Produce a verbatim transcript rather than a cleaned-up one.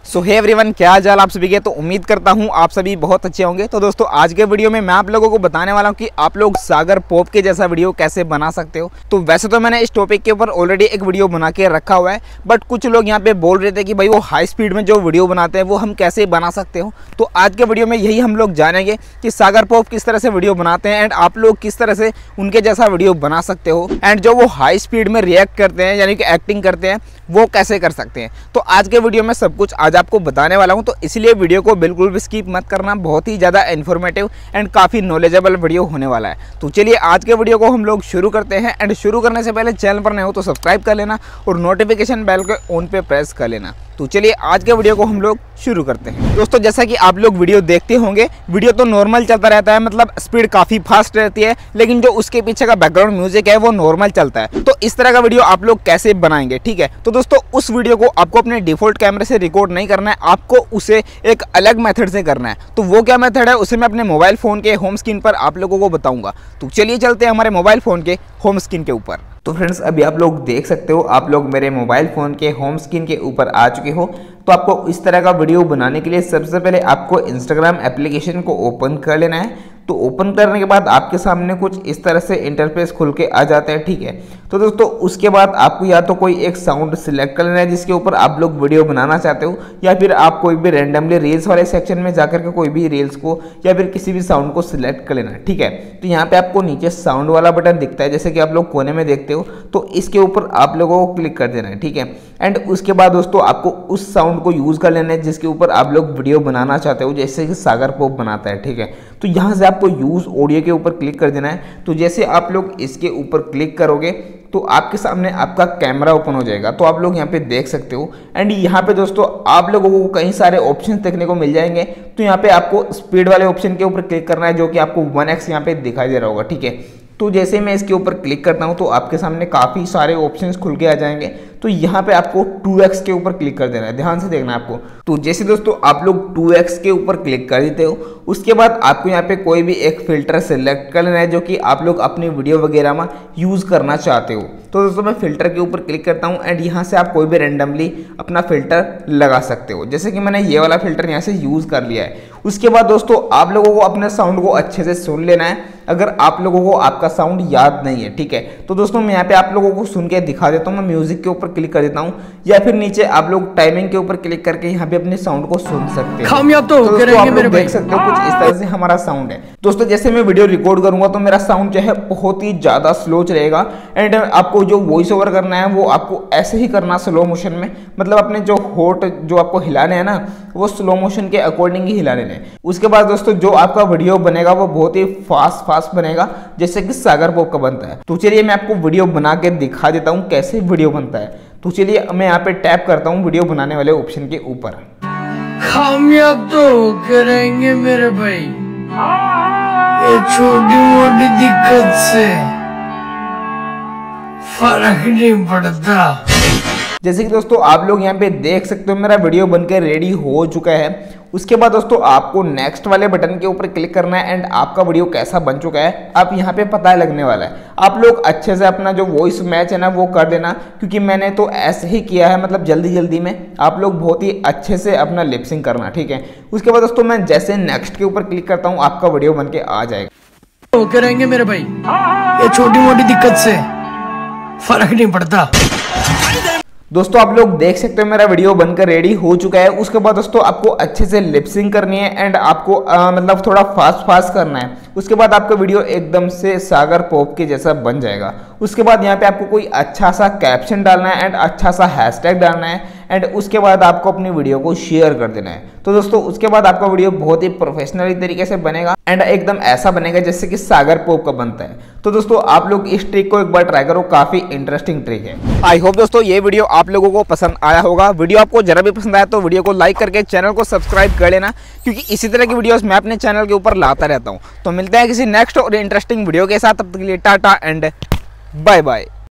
सो hey everyone, क्या हाल आप सभी के। तो उम्मीद करता हूँ आप सभी बहुत अच्छे होंगे। तो दोस्तों आज के वीडियो में मैं आप लोगों को बताने वाला हूँ कि आप लोग सागर पॉप के जैसा वीडियो कैसे बना सकते हो। तो वैसे तो मैंने इस टॉपिक के ऊपर ऑलरेडी एक वीडियो बना के रखा हुआ है, बट कुछ लोग यहाँ पे बोल रहे थे कि भाई वो हाई स्पीड में जो वीडियो बनाते हैं वो हम कैसे बना सकते हो। तो आज के वीडियो में यही हम लोग जानेंगे कि सागर पॉप किस तरह से वीडियो बनाते हैं एंड आप लोग किस तरह से उनके जैसा वीडियो बना सकते हो एंड जो वो हाई स्पीड में रिएक्ट करते हैं यानी कि एक्टिंग करते हैं वो कैसे कर सकते हैं। तो आज के वीडियो में सब कुछ आज आपको बताने वाला हूं, तो इसलिए वीडियो को बिल्कुल भी स्किप मत करना। बहुत ही ज़्यादा इन्फॉर्मेटिव एंड काफ़ी नॉलेजेबल वीडियो होने वाला है। तो चलिए आज के वीडियो को हम लोग शुरू करते हैं एंड शुरू करने से पहले चैनल पर नए हो तो सब्सक्राइब कर लेना और नोटिफिकेशन बेल के ऑन पे प्रेस कर लेना। तो चलिए आज के वीडियो को हम लोग शुरू करते हैं। दोस्तों जैसा कि आप लोग वीडियो देखते होंगे, वीडियो तो नॉर्मल चलता रहता है, मतलब स्पीड काफ़ी फास्ट रहती है, लेकिन जो उसके पीछे का बैकग्राउंड म्यूजिक है वो नॉर्मल चलता है। तो इस तरह का वीडियो आप लोग कैसे बनाएंगे, ठीक है। तो दोस्तों उस वीडियो को आपको अपने डिफॉल्ट कैमरे से रिकॉर्ड नहीं करना है, आपको उसे एक अलग मेथड से करना है। तो वो क्या मेथड है उसे मैं अपने मोबाइल फ़ोन के होम स्क्रीन पर आप लोगों को बताऊँगा। तो चलिए चलते हैं हमारे मोबाइल फ़ोन के होम स्क्रीन के ऊपर। तो फ्रेंड्स अभी आप लोग देख सकते हो, आप लोग मेरे मोबाइल फ़ोन के होम स्क्रीन के ऊपर आ चुके हो। तो आपको इस तरह का वीडियो बनाने के लिए सबसे पहले आपको इंस्टाग्राम एप्लीकेशन को ओपन कर लेना है। तो ओपन करने के बाद आपके सामने कुछ इस तरह से इंटरफेस खुल के आ जाता है, ठीक है। तो दोस्तों उसके बाद आपको या तो कोई एक साउंड सिलेक्ट कर लेना है जिसके ऊपर आप लोग वीडियो बनाना चाहते हो, या फिर आप कोई भी रैंडमली रील्स वाले सेक्शन में जाकर के कोई भी रील्स को या फिर किसी भी साउंड को सिलेक्ट कर लेना है, ठीक है। तो यहाँ पे आपको नीचे साउंड वाला बटन दिखता है, जैसे कि आप लोग कोने में देखते हो। तो इसके ऊपर आप लोगों को क्लिक कर देना है, ठीक है। एंड उसके बाद दोस्तों आपको उस साउंड को यूज़ कर लेना है जिसके ऊपर आप लोग वीडियो बनाना चाहते हो, जैसे कि सागर पॉप बनाता है, ठीक है। तो यहाँ से आपको यूज़ ऑडियो के ऊपर क्लिक कर देना है। तो जैसे आप लोग इसके ऊपर क्लिक करोगे तो आपके सामने आपका कैमरा ओपन हो जाएगा। तो आप लोग यहाँ पे देख सकते हो एंड यहाँ पे दोस्तों आप लोगों को कई सारे ऑप्शन देखने को मिल जाएंगे। तो यहाँ पे आपको स्पीड वाले ऑप्शन के ऊपर क्लिक करना है, जो कि आपको वन एक्स यहाँ पे दिखाई दे रहा होगा, ठीक है। तो जैसे मैं इसके ऊपर क्लिक करता हूँ तो आपके सामने काफ़ी सारे ऑप्शंस खुल के आ जाएंगे। तो यहाँ पे आपको टू एक्स के ऊपर क्लिक कर देना है, ध्यान से देखना है आपको। तो जैसे दोस्तों आप लोग टू एक्स के ऊपर क्लिक कर देते हो, उसके बाद आपको यहाँ पे कोई भी एक फिल्टर सेलेक्ट कर लेना है जो कि आप लोग अपनी वीडियो वगैरह में यूज़ करना चाहते हो। तो दोस्तों मैं फिल्टर के ऊपर क्लिक करता हूँ एंड यहाँ से आप कोई भी रैंडमली अपना फिल्टर लगा सकते हो, जैसे कि मैंने ये वाला फिल्टर यहाँ से यूज़ कर लिया है। उसके बाद दोस्तों आप लोगों को अपने साउंड को अच्छे से सुन लेना है, अगर आप लोगों को आपका साउंड याद नहीं है, ठीक है। तो दोस्तों मैं यहाँ पे आप लोगों को सुन के दिखा देता हूँ। मैं म्यूजिक के ऊपर क्लिक कर देता हूँ या फिर नीचे आप लोग टाइमिंग के ऊपर क्लिक करके यहाँ पे अपने साउंड को सुन सकते हो। कामयाब तो दोस्तों आप लोग देख सकते हो कुछ इस तरह से हमारा साउंड है। दोस्तों जैसे मैं वीडियो रिकॉर्ड करूंगा तो मेरा साउंड जो है बहुत ही ज्यादा स्लो चलेगा एंड आपको जो वॉइस ओवर करना है वो आपको ऐसे ही करना स्लो मोशन में, मतलब अपने जो होठ जो आपको हिलाने हैं ना वो स्लो मोशन के अकॉर्डिंग ही हिलाने हैं। उसके बाद दोस्तों जो आपका वीडियो बनेगा वो बहुत ही फास्ट फास्ट बनेगा, जैसे कि सागर पॉप का बनता है। तो चलिए मैं आपको वीडियो बना के दिखा देता हूँ कैसे वीडियो बनता है। तो चलिए मैं यहाँ पे टैप करता हूँ वीडियो बनाने वाले ऑप्शन के ऊपर। कामयाब तो करेंगे मेरे भाई, ये छोटी मोटी दिक्कत से फर्क नहीं पड़ता। जैसे कि दोस्तों आप लोग यहाँ पे देख सकते हो मेरा वीडियो बनकर रेडी हो चुका है। उसके बाद दोस्तों आपको नेक्स्ट वाले बटन के ऊपर क्लिक करना है एंड आपका वीडियो कैसा बन चुका है आप यहाँ पे पता लगने वाला है। आप लोग अच्छे से अपना जो वॉइस मैच है ना वो कर देना, क्योंकि मैंने तो ऐसे ही किया है, मतलब जल्दी जल्दी में। आप लोग बहुत ही अच्छे से अपना लिपसिंग करना, ठीक है। उसके बाद दोस्तों मैं जैसे नेक्स्ट के ऊपर क्लिक करता हूँ आपका वीडियो बन के आ जाएगा। तो करेंगे मेरे भाई, ये छोटी मोटी दिक्कत से फर्क नहीं पड़ता। दोस्तों आप लोग देख सकते हो मेरा वीडियो बनकर रेडी हो चुका है। उसके बाद दोस्तों आपको अच्छे से लिपसिंग करनी है एंड आपको आ, मतलब थोड़ा फास्ट फास्ट करना है। उसके बाद आपका वीडियो एकदम से सागर पॉप के जैसा बन जाएगा। उसके बाद यहाँ पे आपको कोई अच्छा सा कैप्शन डालना है एंड अच्छा सा हैशटैग डालना है एंड उसके बाद आपको अपनी वीडियो को शेयर कर देना है। तो दोस्तों उसके बाद आपका वीडियो बहुत ही प्रोफेशनली तरीके से बनेगा एंड एकदम ऐसा बनेगा जैसे कि सागर पॉप का बनता है। तो दोस्तों आप लोग इस ट्रिक को एक बार ट्राई करो, काफी इंटरेस्टिंग ट्रिक है। आई होप दोस्तों ये वीडियो आप लोगों को पसंद आया होगा। वीडियो आपको जरा भी पसंद आया तो वीडियो को लाइक करके चैनल को सब्सक्राइब कर लेना, क्योंकि इसी तरह की वीडियोस मैं अपने चैनल के ऊपर लाता रहता हूँ। तो मिलते हैं किसी नेक्स्ट और इंटरेस्टिंग वीडियो के साथ, तब तक के लिए टाटा एंड बाय बाय।